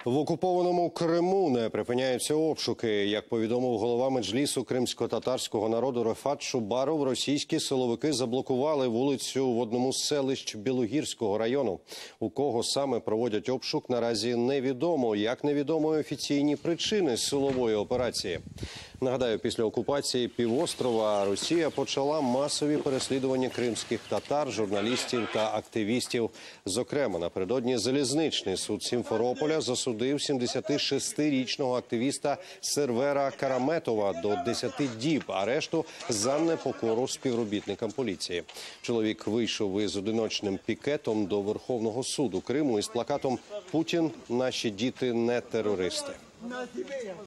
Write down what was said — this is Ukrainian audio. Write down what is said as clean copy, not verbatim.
В окупованому Криму не припиняються обшуки. Як повідомив голова Меджлісу кримсько-татарського народу Рефат Чубаров, російські силовики заблокували вулицю в одному з селищ Білогірського району. У кого саме проводять обшук, наразі невідомо. Як невідомо й офіційні причини силової операції. Нагадаю, після окупації півострова Росія почала масові переслідування кримських татар, журналістів та активістів. Зокрема, напередодні залізничний суд Сімферополя засудив 76-річного активіста Сервера Караметова до 10 діб арешту за непокору співробітникам поліції. Чоловік вийшов із одиночним пікетом до Верховного суду Криму із плакатом «Путін – наші діти не терористи».